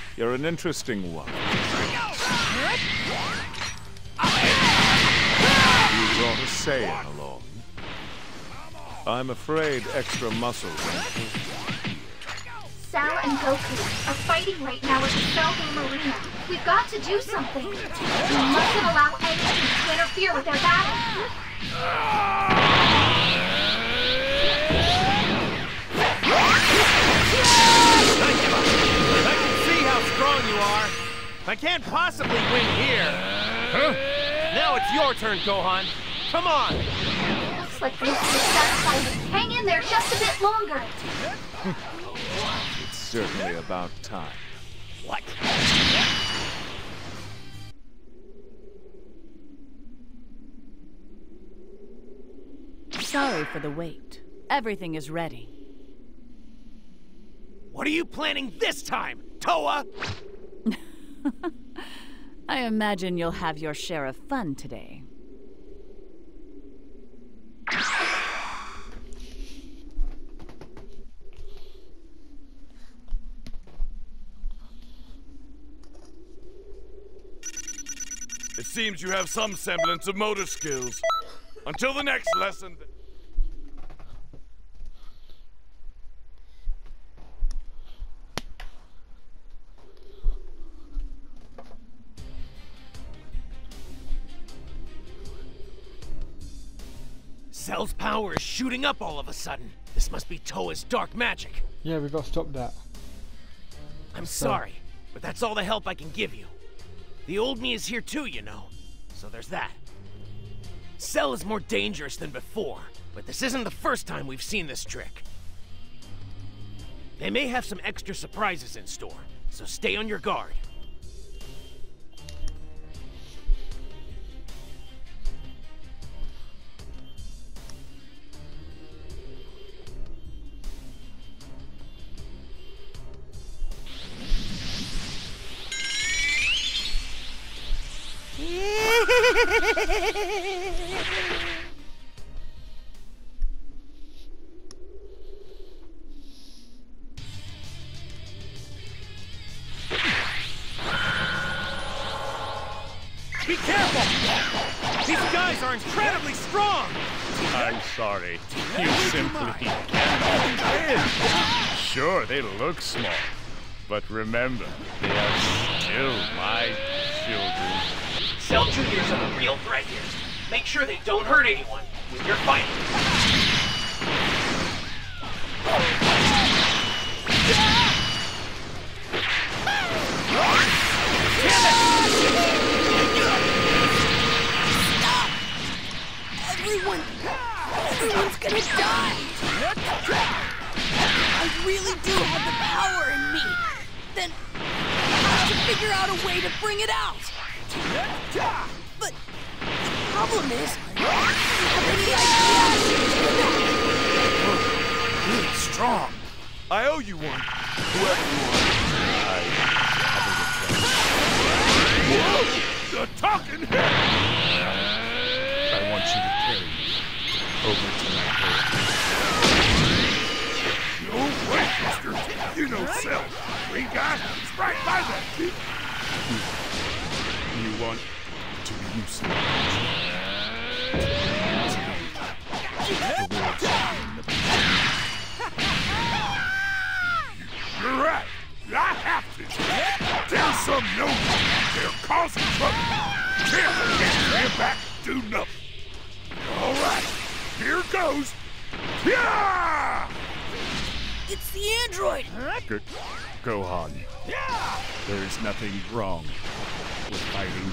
You're an interesting one. You brought a Saiyan along. I'm afraid extra muscle won't help. Cell and Goku are fighting right now at the Cell Game Arena. We've got to do something. We mustn't allow anything to interfere with their battle. I can see how strong you are. I can't possibly win here. Huh? Now it's your turn, Gohan. Come on. Looks like this is satisfied. Hang in there just a bit longer. It's certainly about time. What? Sorry for the wait. Everything is ready. What are you planning this time, Toa? I imagine you'll have your share of fun today. It seems you have some semblance of motor skills. Until the next lesson... Cell's power is shooting up all of a sudden. This must be Toa's dark magic. Yeah, we got to stop that. I'm sorry, but that's all the help I can give you. The old me is here too, you know. So there's that. Cell is more dangerous than before, but this isn't the first time we've seen this trick. They may have some extra surprises in store, so stay on your guard. Be careful! These guys are incredibly strong! I'm sorry. You simply cannot win. Sure, they look small. But remember, they are still my children. Cell Juniors are the real threat here. Make sure they don't hurt anyone when you're fighting. Everyone's gonna die! I really do have the power in me! Then I have to figure out a way to bring it out! But the problem is, I don't have any idea! Really strong. I owe you one. Whoever you are. Whoa! The talking head! I want you to carry me over to my home. No way, mister. You know Cell. Green guy, he's right by that kid. You want to use the world's in the You're right. I have to. There's some noble. They're causing trouble. Can't stand back and do nothing. All right. Here goes. Yeah! It's the android! Good. Gohan. Yeah! There is nothing wrong with fighting.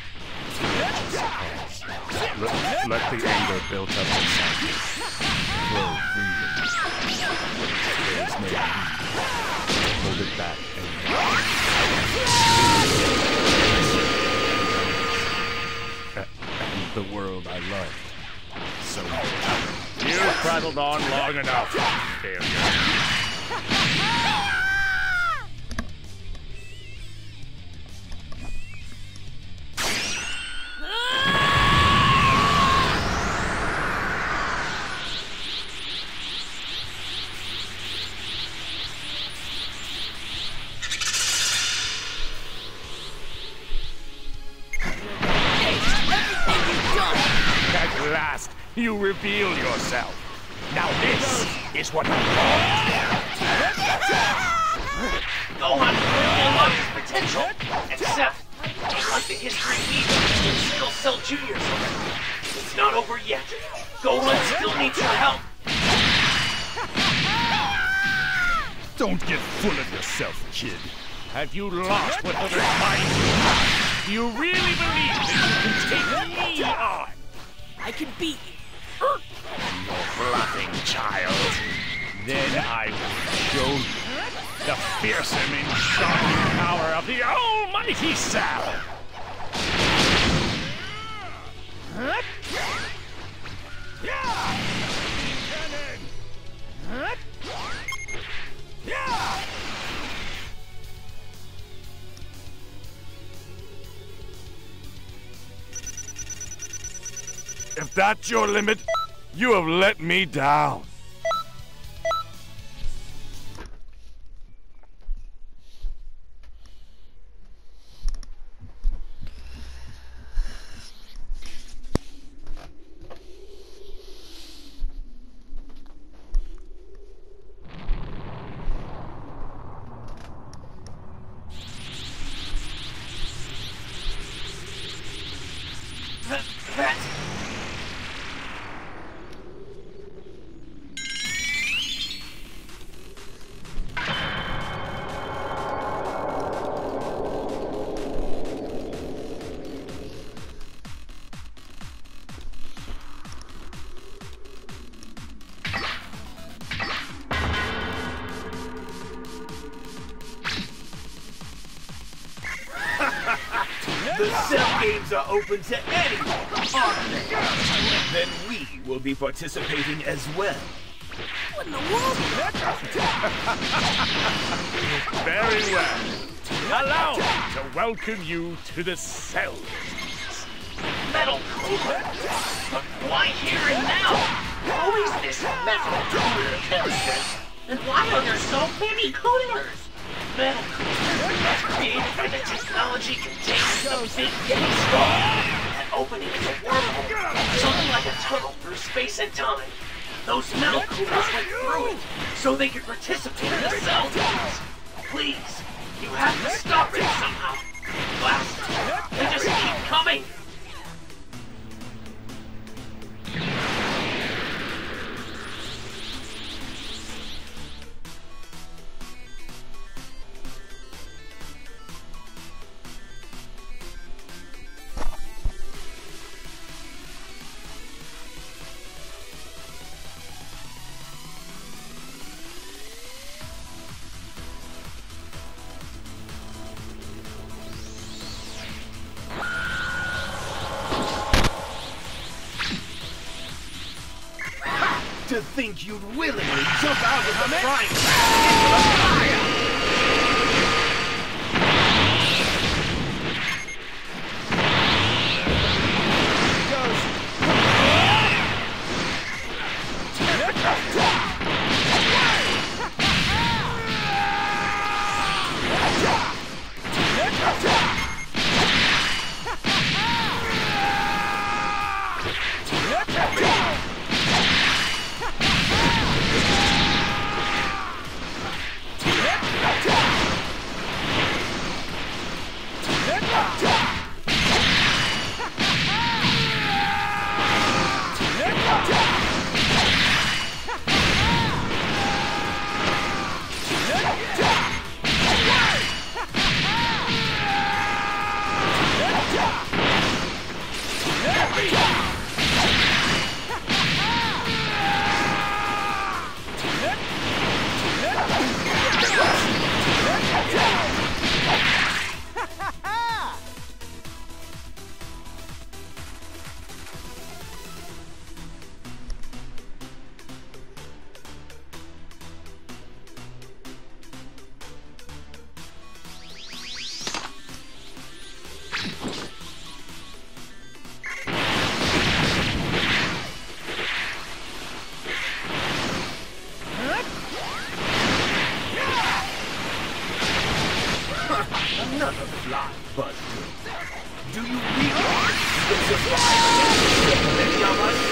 Let the anger built up inside you flow freely. There's no need to hold it back anymore. And the world I loved so much. You've prattled on long enough, failure. you reveal yourself. Now this is what I want. Gohan clearly unlocked his potential, except unlike the history we can still sell juniors already. It's not over yet. Gohan still needs your help. Don't get full of yourself, kid. Have you lost what others mind you? Do you really believe that you can take me on? I can beat you. You're bluffing, child. Then I will show you the fearsome and shocking power of the almighty Cell. If that's your limit, you have let me down. The Cell games are open to anyone, aren't they? Then we will be participating as well. What in the world? Very well. Allow me to welcome you to the Cell. Metal Cooler? But why here and now? Who is this Metal Cooler character? And why are there so many coolers? Metal Cooler was created by the technology contained in the Big Yeti Star. That opening is a wormhole, something like a tunnel through space and time. Those metal coolers went through it, so they could participate in the Cell games. Please, you have to stop it somehow. Blast, they just keep coming. To think you'd willingly jump out of the frying pan into the fire! Another fly buster. Do you realize there's a fire against many of us?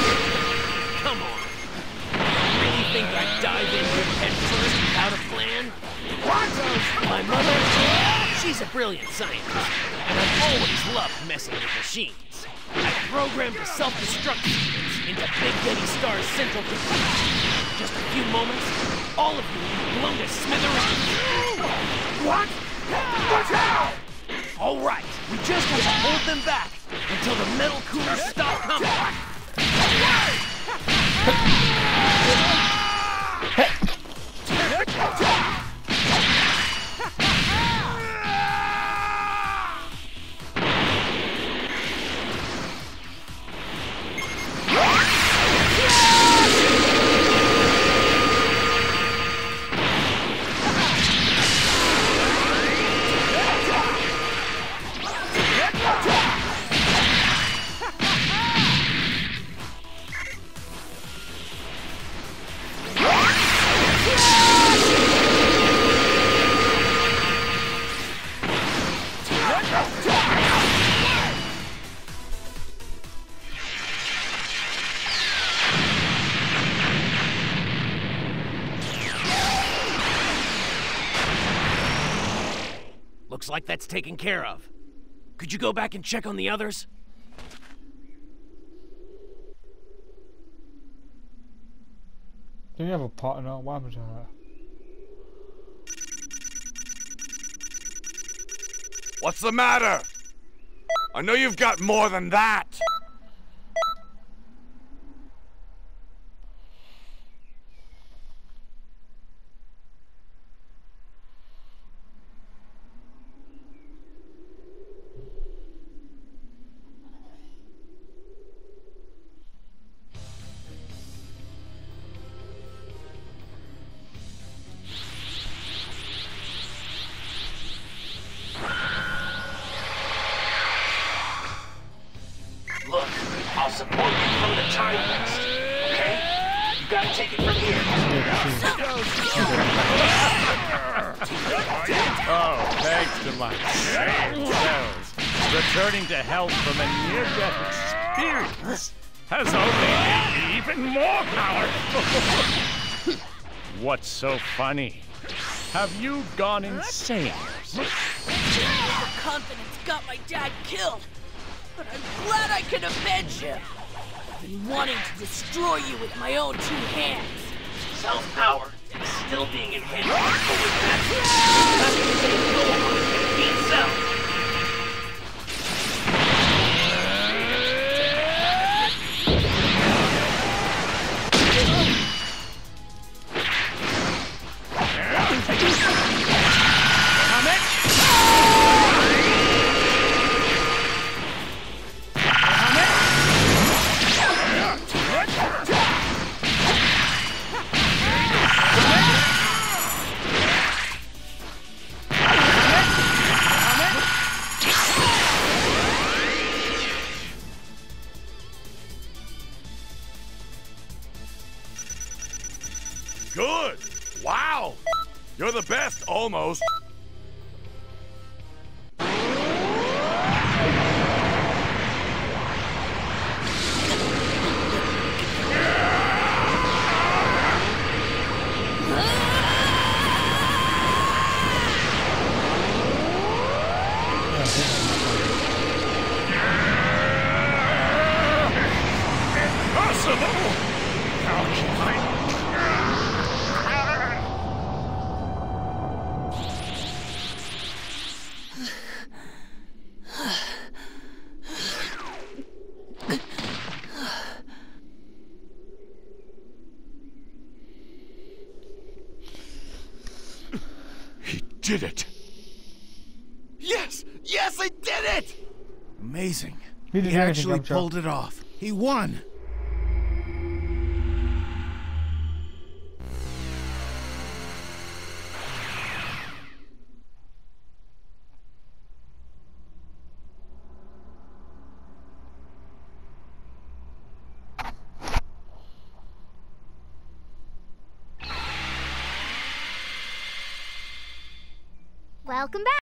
Come on. Really think I'd dive in here head first without a plan? What? My mother? She's a brilliant scientist, and I've always loved messing with machines. I programmed the self-destruct sequence into Big Daddy Star's central computer. Just a few moments, all of you will be blown to smithereens. What? Watch out! All right, we just have to hold them back until the metal coolers stop coming. Looks like that's taken care of. Could you go back and check on the others? Didn't you have a partner? What happened to her? What's the matter? I know you've got more than that. Look, I'll support you from the time rest, okay? You gotta take it from here. Oh, thanks to my sane cells, returning to health from a near-death experience has only made me even more powerful. What's so funny? Have you gone insane? Overconfidence got my dad killed, but I'm glad I can avenge him. I've been wanting to destroy you with my own 2 hands. Self-power is still being enhanced by forward magic. That's the same goal and being self. Good! Wow! You're the best, almost. Impossible! How can I? He did it! Yes! Yes, I did it! Amazing. He did He everything, actually Gumshoe. pulled it off. He won. Welcome back.